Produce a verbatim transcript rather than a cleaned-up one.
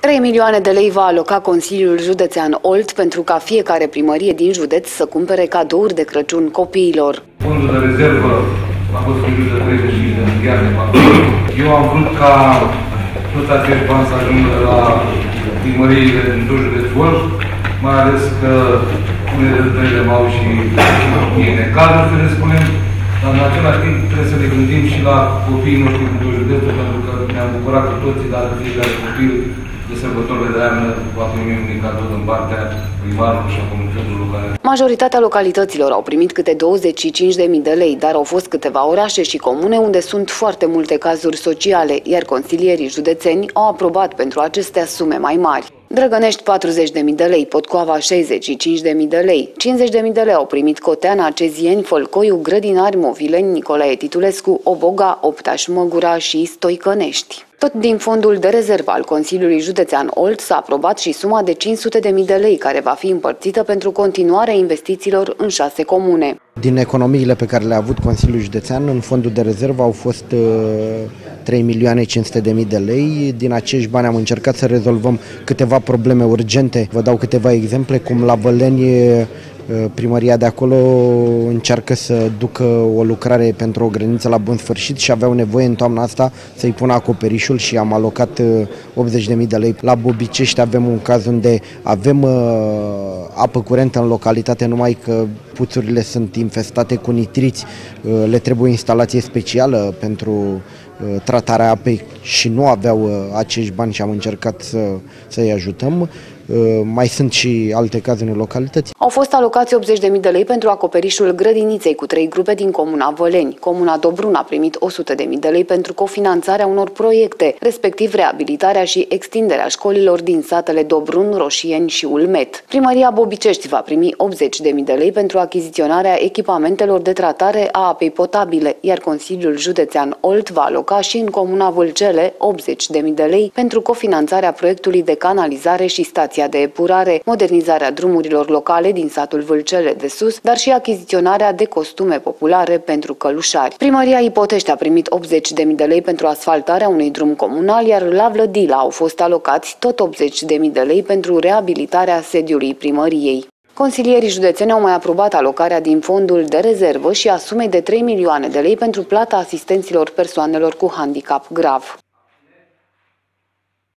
trei milioane de lei va aloca Consiliul Județean Olt pentru ca fiecare primărie din județ să cumpere cadouri de Crăciun copiilor. Fondul de rezervă a fost primit de treizeci și cinci de miliarde. Eu am vrut ca toți acești bani să ajungă la primăriile din tot județul Olt, mai ales că unele dintre ele au și e necazuri, să ne spunem, dar în același timp trebuie să ne gândim și la copiii noștri din tot județul, pentru că ne-am bucurat cu toții, dar fiecare copil de sărbătorile de ană va primi un cadou din partea primarului și a comunității locale. Majoritatea localităților au primit câte douăzeci și cinci de mii de lei, dar au fost câteva orașe și comune unde sunt foarte multe cazuri sociale, iar consilierii județeni au aprobat pentru acestea sume mai mari. Drăgănești patruzeci de mii de lei, Potcoava șaizeci și cinci de mii de lei, cincizeci de mii de lei au primit Coteana, Cezieni, Fălcoiu, Grădinari, Movileni, Nicolae Titulescu, Oboga, Optaș, Măgura și Stoicănești. Tot din fondul de rezervă al Consiliului Județean Olt s-a aprobat și suma de cinci sute de mii de lei care va fi împărțită pentru continuarea investițiilor în șase comune. Din economiile pe care le-a avut Consiliul Județean, în fondul de rezervă au fost uh, trei milioane cinci sute de mii de lei. Din acești bani am încercat să rezolvăm câteva probleme urgente. Vă dau câteva exemple, cum la Băleni primăria de acolo încearcă să ducă o lucrare pentru o grădiniță la bun sfârșit și aveau nevoie în toamna asta să-i pună acoperișul și am alocat optzeci de mii de lei. La Bobicești avem un caz unde avem apă curentă în localitate, numai că puțurile sunt infestate cu nitriți, le trebuie o instalație specială pentru tratarea apei și nu aveau acești bani și am încercat să, să-i ajutăm. Mai sunt și alte cazuri în localități. Au fost alocați optzeci de mii de lei pentru acoperișul grădiniței cu trei grupe din comuna Văleni. Comuna Dobrun a primit o sută de mii de lei pentru cofinanțarea unor proiecte, respectiv reabilitarea și extinderea școlilor din satele Dobrun, Roșieni și Ulmet. Primăria Bobicești va primi optzeci de mii de lei pentru achiziționarea echipamentelor de tratare a apei potabile, iar Consiliul Județean Olt va aloca și în comuna Vâlcele optzeci de mii de lei pentru cofinanțarea proiectului de canalizare și stație de epurare, modernizarea drumurilor locale din satul Vâlcele de Sus, dar și achiziționarea de costume populare pentru călușari. Primăria Ipotești a primit optzeci de mii de lei pentru asfaltarea unui drum comunal, iar la Vlădila au fost alocați tot optzeci de mii de lei pentru reabilitarea sediului primăriei. Consilierii județeni au mai aprobat alocarea din fondul de rezervă și a sumei de trei milioane de lei pentru plata asistenților persoanelor cu handicap grav.